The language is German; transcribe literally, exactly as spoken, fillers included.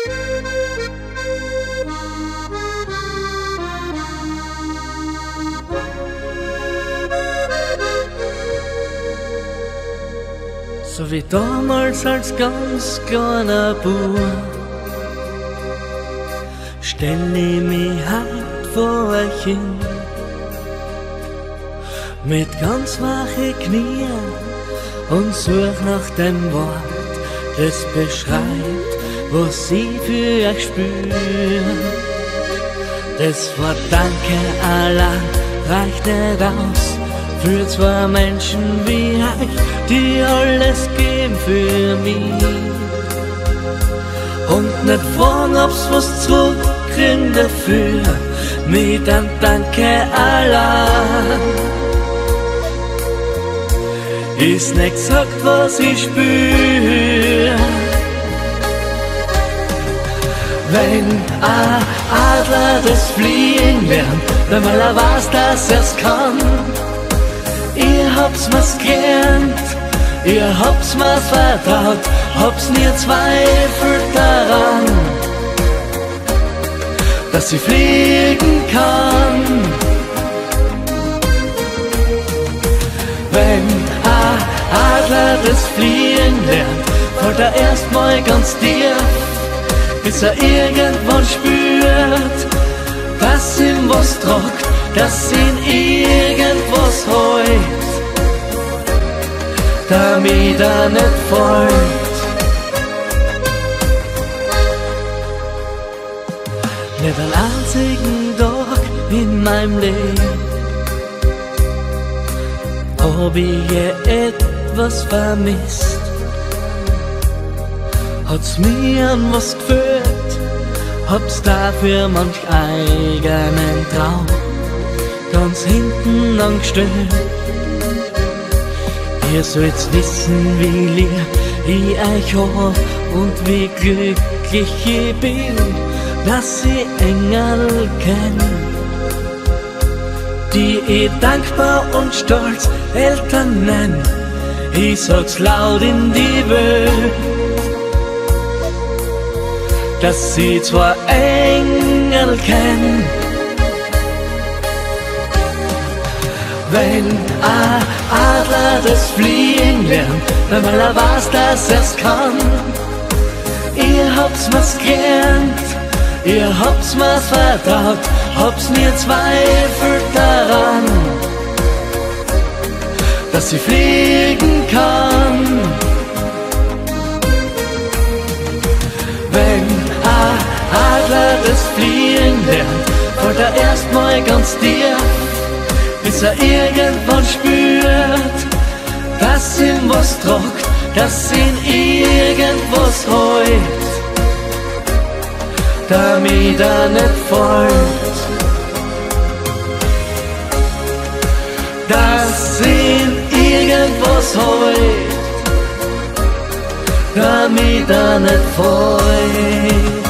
So wie damals als ganz kleiner Bub stell ich mich heut vor euch hin, mit ganz wache Knie und such nach dem Wort, das beschreibt, was ich für euch spür. Das Wort Danke allein reicht nicht aus für zwei Menschen wie euch, die alles geben für mich. Und nicht fragen, ob's was zurückkriegen dafür, mit einem Danke allein. Ist nicht gesagt, was ich spür. Wenn ein Adler das Fliegen lernt, wenn mal er weiß, dass er's kann, ihr habt's mir's gelernt, ihr habt's mir's vertraut, habt's nie zweifelt daran, dass ich fliegen kann. Wenn ein Adler das Fliegen lernt, fällt er erstmal ganz tief, bis er irgendwann spürt, dass ihm was tragt, dass ihn irgendwas hält, damit er nicht fällt. Nicht einen einzigen Tag in meinem Leben hab ich je etwas vermisst. Hat's mir an was gefällt, hab's dafür manch eigenen Traum ganz hinten angestellt. Ihr sollt's wissen, wie lieb ich euch hab und wie glücklich ich bin, dass ich Engel kenn, die ich dankbar und stolz Eltern nenn. Ich sag's laut in die Welt, dass sie zwei Engel kenn. Wenn ein Adler das Fliegen lernt, wenn mal er weiß, dass er's kann, ihr habt's mir's gelernt, ihr habt's mir's vertraut, habt's nie zweifelt daran, dass ich fliegen kann. Wenn ein Adler das Fliegen lernt, fällt er erstmal ganz tief, bis er irgendwann spürt, dass ihm was tragt, dass ihn irgendwas hält, damit er nicht fällt. Dass ihn irgendwas hält, damit er nicht fällt.